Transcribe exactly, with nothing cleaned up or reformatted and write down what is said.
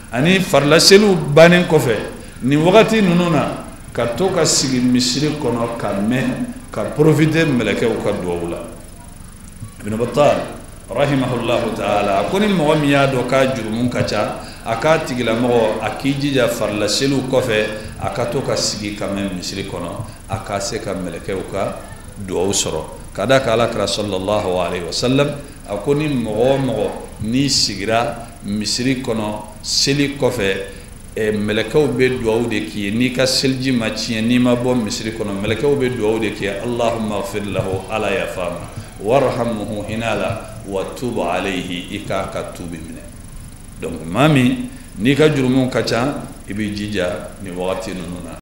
ani farla selu banen kofe ni wakati nununa ka to ka sigi misiri kono ka me ka profiter meleke ka duwula ibn Battal rahimahullahu ta'ala koni mo miya do ka jurumun kacha aka tigila mo akijija farla selu kofe aka to ka sigi ka me misiri kono aka se ka meleke ka duwa soro kada kala kra sallallahu alaihi wasallam akoni mo mo ni sigira misiri kono seli kofe e melekaw be duwaw de ki ni ka selji ma tiye ni ma bom misiri kono melekaw be duwaw de ki allahumma ighfir lahu ala ya fama warhamhu hinala wa tub alayhi ika ka tubi mine donc mami ni ka jurumun kacha ibi jija ni wakati nununa